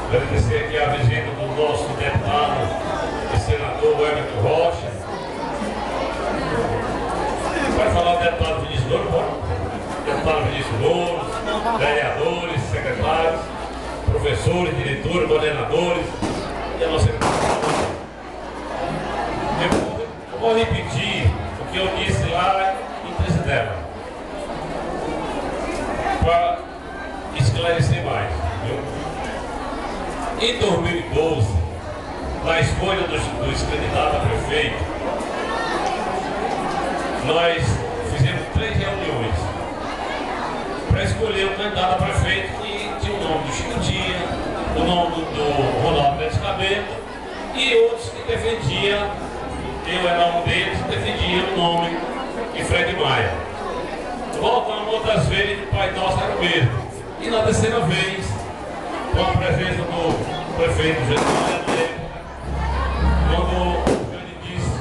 Agradecer aqui a visita do nosso deputado e senador Everton Rocha. Vai falar do deputado Vinícius Louro, deputado Vinícius Louro, vereadores, secretários, professores, diretores, coordenadores e a nossa secretaria. Eu vou repetir o que eu disse lá em Presidela, para esclarecer mais. Viu? Em 2012, na escolha dos candidatos a prefeito, nós fizemos 3 reuniões para escolher o candidato a prefeito que tinha o nome do Chico Dia, o nome do Ronaldo Pérez Cabelo e outros que defendiam, eu era um deles, defendia o nome de Fred Maia. Voltamos outras vezes, o Pai Nosso era o mesmo. E na terceira vez, com a presença do prefeito Getúlio, quando ele disse,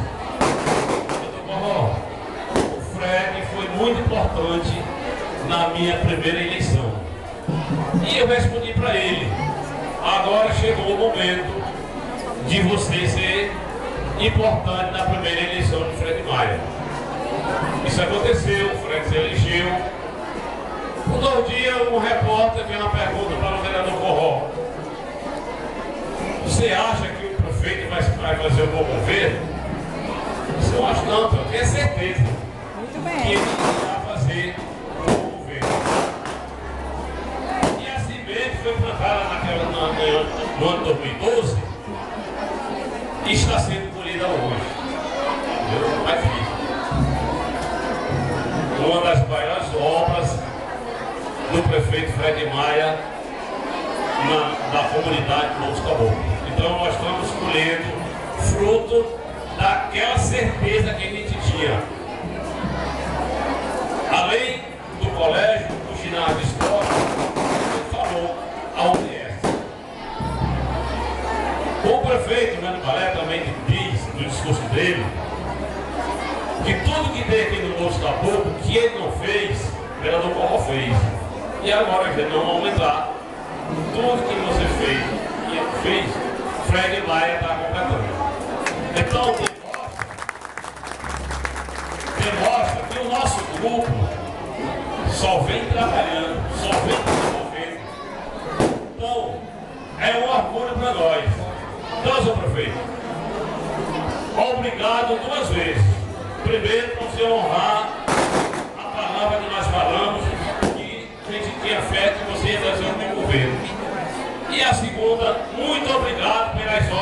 o Fred foi muito importante na minha primeira eleição. E eu respondi para ele, agora chegou o momento de você ser importante na primeira eleição de Fred Maia. Isso aconteceu, o Fred se elegeu. Por 2 dias, um repórter fez uma pergunta para o vereador Corró. Você acha que o prefeito vai fazer um bom governo? Eu acho não, eu tenho certeza que ele irá fazer um bom governo. E a semente foi plantada no ano 2012 e está sendo colhida hoje. Mas uma das maiores obras do prefeito Fred Maia na comunidade de Montes Caboclos. Então nós estamos colhendo fruto daquela certeza que a gente tinha. Além do colégio, do ginásio de escola, ele falou a UBS. O prefeito Mano Balé também diz no discurso dele que tudo que tem aqui no Montes Caboclos, que ele não fez, o vereador Corró fez. E agora, gente, não vamos aumentar. Tudo que você fez, Fred Maia está completando. Então, demonstra que o nosso grupo só vem trabalhando, só vem desenvolvendo. Então, é um orgulho para nós. Então, senhor prefeito, obrigado 2 vezes. Primeiro, para você honrar a palavra que nós falamos, a gente tinha fé que você ia fazer um bom governo. E a segunda, muito obrigado pelas obras